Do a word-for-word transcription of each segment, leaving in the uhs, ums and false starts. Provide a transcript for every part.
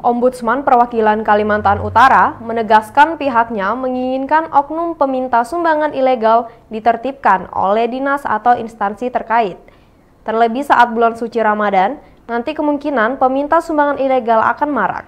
Ombudsman Perwakilan Kalimantan Utara menegaskan pihaknya menginginkan oknum peminta sumbangan ilegal ditertibkan oleh dinas atau instansi terkait. Terlebih saat bulan suci Ramadan, nanti kemungkinan peminta sumbangan ilegal akan marak.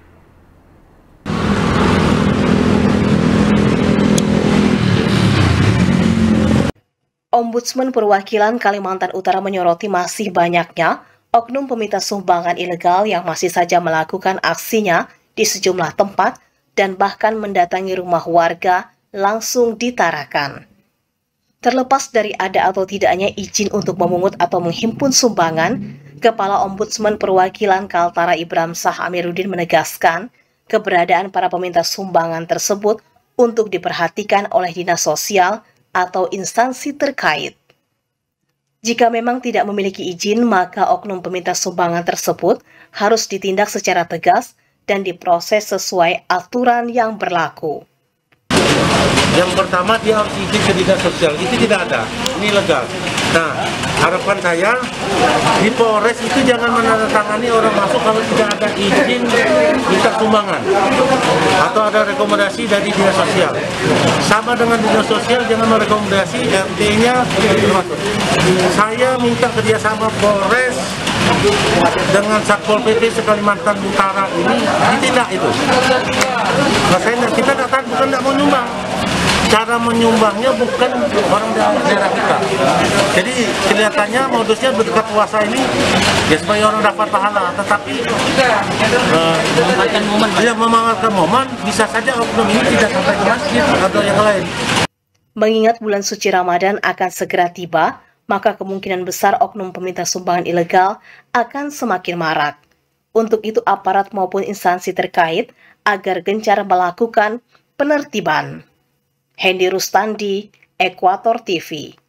Ombudsman Perwakilan Kalimantan Utara menyoroti masih banyaknya oknum peminta sumbangan ilegal yang masih saja melakukan aksinya di sejumlah tempat dan bahkan mendatangi rumah warga langsung ditarakan. Terlepas dari ada atau tidaknya izin untuk memungut atau menghimpun sumbangan, Kepala Ombudsman Perwakilan Kaltara Ibram Shah Amiruddin menegaskan keberadaan para peminta sumbangan tersebut untuk diperhatikan oleh dinas sosial atau instansi terkait. Jika memang tidak memiliki izin, maka oknum peminta sumbangan tersebut harus ditindak secara tegas dan diproses sesuai aturan yang berlaku. Yang pertama, dia harus izin ke dinas sosial. Itu tidak ada, ini legal. Nah, harapan saya di Polres itu jangan menandatangani orang masuk kalau tidak ada izin minta sumbangan atau ada rekomendasi dari dinas sosial. Sama dengan dinas sosial, jangan merekomendasi R T-nya masuk. Saya minta kerjasama Polres dengan Satpol P P se-Kalimantan Utara ini ditindak itu. Nah, saya, kita datang bukan tidak mau nyumbang. Cara menyumbangnya bukan orang daerah kita. Jadi kelihatannya modusnya berdekat puasa ini ya supaya orang dapat pahala, tetapi uh, memanfaatkan momen. Ya, memanfaatkan momen, bisa saja oknum ini tidak sampai ke masjid atau yang lain. Mengingat bulan suci Ramadan akan segera tiba, maka kemungkinan besar oknum peminta sumbangan ilegal akan semakin marak. Untuk itu aparat maupun instansi terkait agar gencar melakukan penertiban. Hendy Rustandi, Ekuator T V.